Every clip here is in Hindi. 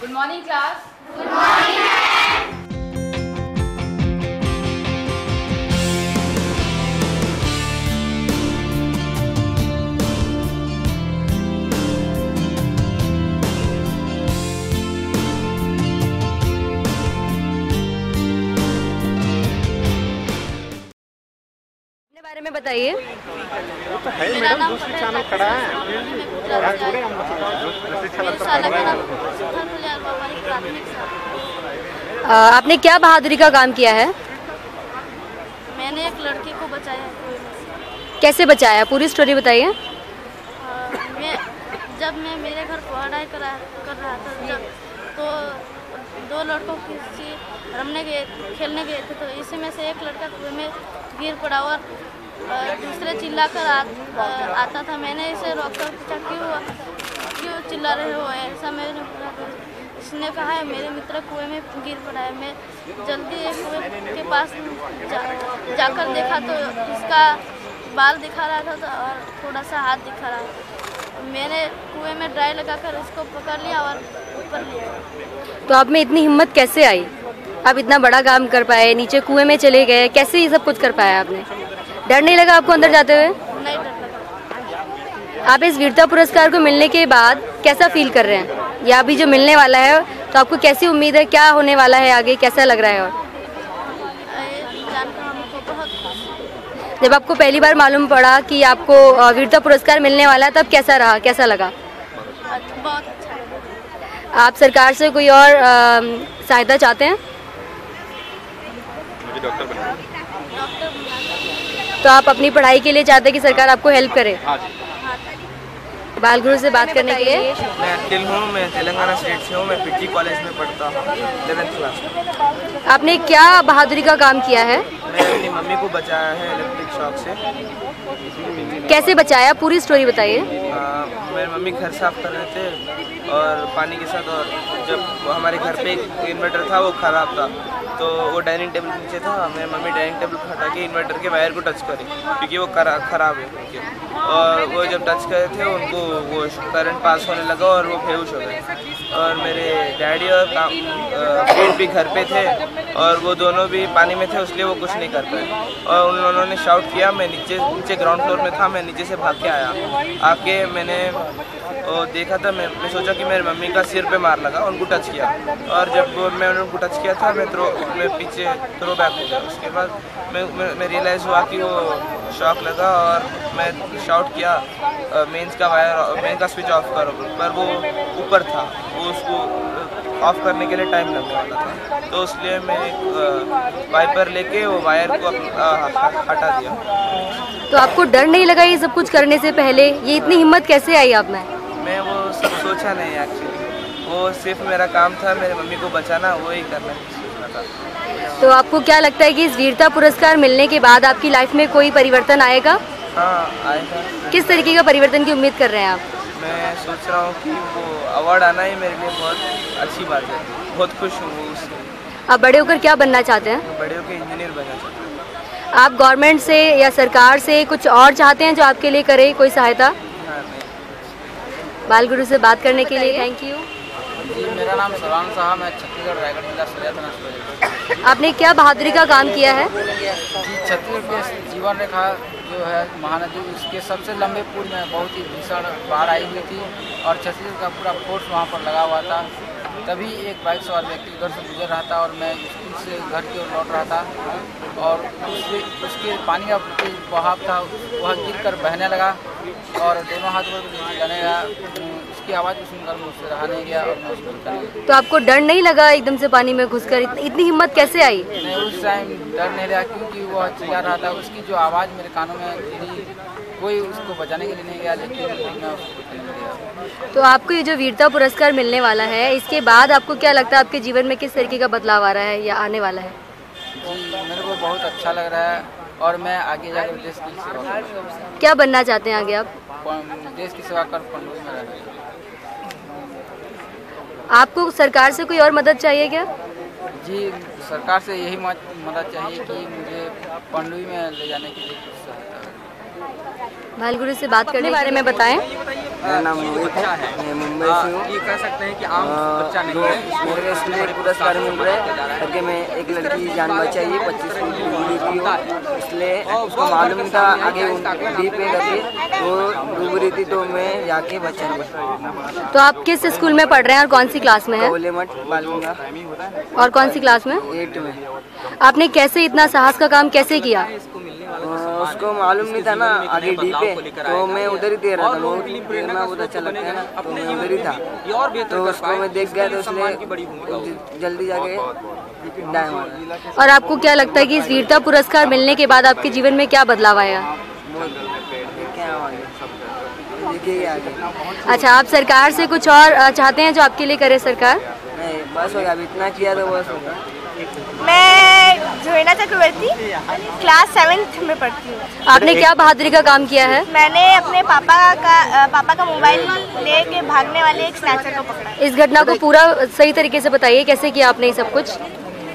Good morning class. Good morning. अपने बारे में बताइए। तो है मैडम, दूसरी शिक्षा में खड़ा है। आपने क्या बहादुरी का काम किया है? मैंने एक लड़के को बचाया है कुएं में से। कैसे बचाया, पूरी स्टोरी बताइए। जब मैं मेरे घर पढ़ाई कर रहा था तो दो लड़कों किसी खेलने गए थे, तो इसी में से एक लड़का कुएं में गिर पड़ा और दूसरे चिल्लाकर आता था। मैंने इसे रोककर पूछा क्यों चिल्ला रहे हो ऐसा। मैंने इसने कहा है मेरे मित्र कुएं में गिर पड़ा है। मैं जल्दी एक कुएं के पास जाकर देखा तो इसका बाल दिखा रहा था और थोड़ा सा हाथ दिखा रहा था। मैंने कुएं में ड्राई लगाकर इसको पकड़ लिया और ऊपर लिया। तो आप में इतनी हिम्मत कैसे आई? आप इतना बड़ा काम कर पाए, नीचे कुएं में चले गए, कैसे ये सब कुछ कर पाया आपने? डर नहीं लगा आपको अंदर जाते हुए? नहीं डर लगा। आप इस वीरता पुरस्कार को मिलने के बाद कैसा फील कर रहे हैं? या अभी जो मिलने वाला है तो आपको कैसी उम्मीद है, क्या होने वाला है आगे, कैसा लग रहा है? और जानकर हमको बहुत खुशी। जब आपको पहली बार मालूम पड़ा कि आपको वीरता पुरस्कार मिलने वाला है तब कैसा रहा, कैसा लगा? बहुत अच्छा लगा। आप सरकार से कोई और सहायता चाहते हैं? मुझे डॉक्टर बनना है। डॉक्टर बना। तो आप अपनी पढ़ाई के लिए चाहते हैं कि सरकार आपको हेल्प करे? हाँ जी। बालगुरु से बात करने के लिए। मैं अखिल हूँ, मैं तेलंगाना स्टेट से हूँ। मैं पीटी कॉलेज में पढ़ता हूँ 11th क्लास में। आपने क्या बहादुरी का काम किया है? मैं अपनी मम्मी को बचाया है इलेक्ट्रिक शॉक से। कैसे बचाया, पूरी स्टोरी बताइए। मेरी मम्मी घर साफ कर रहे थे और पानी के साथ, और जब हमारे घर पे एक इन्वर्टर था वो ख़राब था, तो वो डाइनिंग टेबल नीचे था। मेरी मम्मी डाइनिंग टेबल को हटा के इन्वर्टर के वायर को टच करी क्योंकि वो ख़राब है। और वो जब टच करे थे उनको वो करंट पास होने लगा और वो बेहोश हो गए। और मेरे डैडी और फ्रेंड भी घर पे थे और वो दोनों भी पानी में थे, इसलिए वो कुछ नहीं कर पाए। और उन्होंने शाउट किया। मैं नीचे ग्राउंड फ्लोर में था, मैं नीचे से भाग के आके मैंने वो देखा था। मैं सोचा कि मेरी मम्मी का सिर पे मार लगा, उनको टच किया। और जब मैंने उनको टच किया था मैं पीछे थ्रो बैक हो गया। उसके बाद मैं रियलाइज़ हुआ कि वो शॉक लगा और मैं शाउट किया मेन का स्विच ऑफ करो, पर वो ऊपर था, वो उसको ऑफ करने के लिए टाइम लगने वाला था। तो इसलिए मैं एक वाइपर लेके वो वायर को हटा दिया। तो आपको डर नहीं लगा ये सब कुछ करने से पहले? ये इतनी हिम्मत कैसे आई आप में? मैं वो सब सोचा नहीं एक्चुअली, वो सिर्फ मेरा काम था मेरी मम्मी को बचाना, वो ही करना सोचना था। तो आपको क्या लगता है कि इस वीरता पुरस्कार मिलने के बाद आपकी लाइफ में कोई परिवर्तन आएगा? हाँ आएगा। किस तरीके का परिवर्तन की उम्मीद कर रहे हैं आप? मैं सोच रहा हूँ कि वो अवार्ड आना ही मेरे लिए बहुत अच्छी बात है। बहुत खुश हूँ वो उससे। आप बड़े होकर क्या बनना चाहते हैं? बड़े होकर इंजीनियर बनना चाहता हूँ। आप गवर्नमेंट से या सरकार से कुछ और चाहते हैं जो आपके लिए करे, कोई सहायता? हाँ नहीं। बालगुरु से बात करने के लिए थैंक यू। जी, मेरा नाम सवान साहब, मैं छत्तीसगढ़ रायगढ़ जिला सरिया थाना से। आपने क्या बहादुरी का काम किया है? जी, छत्तीसगढ़ के जीवन रेखा जो है महानदी, उसके सबसे लंबे पुल में बहुत ही भीषण बाढ़ आई हुई थी और छत्तीसगढ़ का पूरा फोर्स वहाँ पर लगा हुआ था। तभी एक बाइक सवार व्यक्ति उधर से गुजर रहा था और मैं स्कूल से घर की ओर लौट रहा था और उसके पानी का तेज बहाव था, वह गिरकर बहने लगा और दोनों हाथ में चिल्लाने लगा। उसकी आवाज़ भी सुनकर मुझसे रहा नहीं गया और मैं उसको निकल गया। तो आपको डर नहीं लगा एकदम से पानी में घुसकर? इतनी हिम्मत कैसे आई? नहीं, उस टाइम डर नहीं लगा क्योंकि वह चिल्ला रहा था। उसकी जो आवाज़ मेरे कानों में थी, कोई उसको बचाने के लिए नहीं गया, लेकिन मैं उसको बचाने के लिए गया। तो आपको ये जो वीरता पुरस्कार मिलने वाला है, इसके बाद आपको क्या लगता है आपके जीवन में किस तरीके का बदलाव आ रहा है या आने वाला है? जी, मेरे को बहुत अच्छा लग रहा है और मैं आगे जाकर देश की सेवा करूँगा। क्या बनना चाहते हैं आगे आप? देश की सेवा कर पंडुई में रहना। आपको सरकार से कोई और मदद चाहिए क्या? जी, सरकार से यही मदद चाहिए कि मुझे पंडुई में ले जाने के लिए कुछ सहायता। बालगुरु से बात करने के बारे में बताएं। मेरा नाम मोहित है, मैं मुंबई से हूँ। ये कह सकते हैं कि आम बच्चा नहीं है। मेरे को इसलिए पुरस्कार मिल रहा है करके मैं एक लड़की की जान बचाई है, 25 फुट डूबी थी वो, इसलिए उसको मालूम नहीं था आगे डीप में करके वो डूब रही थी, तो मैं जाके बचा लिया। तो आप किस स्कूल में पढ़ रहे हैं और कौन सी क्लास में हैं? कोले मठ बालगंगा। और कौन सी क्लास में? 8 में। आपने कैसे इतना साहस का काम कैसे किया? उसको मालूम नहीं था ना आगे डीप है, तो मैं उधर ही तैर रहा था। वो तैरना बहुत अच्छा लगता है ना, तो मैं उधर ही था, तो उसको मैं देख गया, तो उसने जल्दी जाके डाय मारा। और आपको क्या लगता है कि इस वीरता पुरस्कार मिलने के बाद आपके जीवन में क्या बदलाव आया? देखिए आगे। अच्छा, आप सरकार से कुछ और चाहते हैं जो आपके लिए करे सरकार? नहीं, बस हो गया, अब इतना किया तो बस होगा। मैं जोइना चक्रवर्ती क्लास 7th में पढ़ती हूँ। आपने क्या बहादुरी का काम किया है? मैंने अपने पापा का मोबाइल लेके भागने वाले एक स्नैचर को पकड़ा। इस घटना को पूरा सही तरीके से बताइए, कैसे किया आपने ये सब कुछ?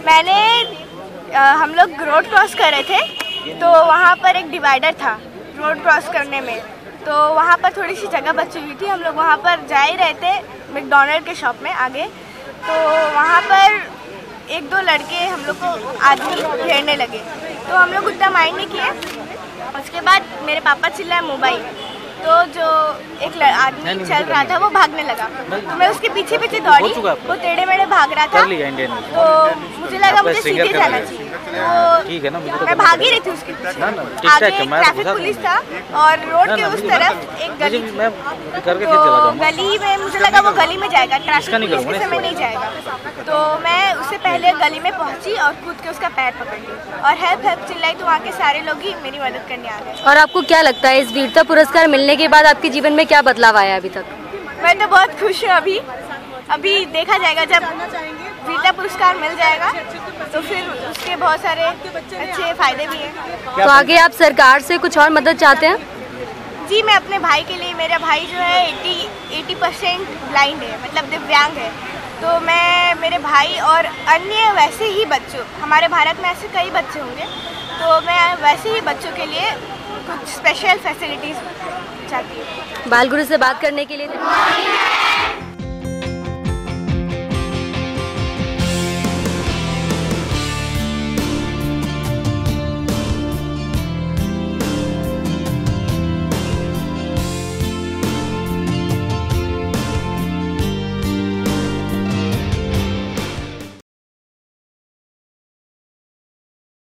हम लोग रोड क्रॉस कर रहे थे, तो वहाँ पर एक डिवाइडर था रोड क्रॉस करने में, तो वहाँ पर थोड़ी सी जगह बची हुई थी। हम लोग वहाँ पर जा ही रहे थे मैकडॉनल्ड के शॉप में आगे, तो वहाँ पर 1-2 लड़के हम लोग को आदमी घेरने लगे, तो हम लोग उतना माइंड नहीं किए। उसके बाद मेरे पापा चिल्लाए मोबाइल, तो जो एक आदमी चल रहा था वो भागने लगा, तो मैं उसके पीछे पीछे दौड़ी, वो टेढ़े मेढ़े भाग रहा था, तो मुझे लगा मुझे सीधे जाना चाहिए, तो मैं भाग ही रही थी उसके पीछे। आगे एक ट्रैफिक पुलिस था और रोड के उस तरफ एक गली थी, तो गली में मुझे लगा वो गली में जाएगा, ट्रैफिक पुलिस के समय नहीं जाएगा, तो मैं उससे पहले गली में पहुंची और कूद के उसका पैर पकड़ ली और हेल्प हेल्प चिल्लाई, तो वहाँ के सारे लोग ही मेरी मदद करने आ गए। और आपको क्या लगता है इस वीरता पुरस्कार मिलने के बाद आपके जीवन में क्या बदलाव आया अभी तक? मैं तो बहुत खुश हूँ। अभी देखा जाएगा, जब वीरता पुरस्कार मिल जाएगा तो फिर उसके बहुत सारे अच्छे फायदे भी हैं। तो आगे आप सरकार से कुछ और मदद चाहते हैं? जी, मैं अपने भाई के लिए, मेरा भाई जो है 80% ब्लाइंड है, मतलब दिव्यांग है, तो मैं मेरे भाई और अन्य वैसे ही बच्चों, हमारे भारत में ऐसे कई बच्चे होंगे, तो मैं वैसे ही बच्चों के लिए कुछ स्पेशल फैसिलिटीज़ चाहती हूँ। बालगुरु से बात करने के लिए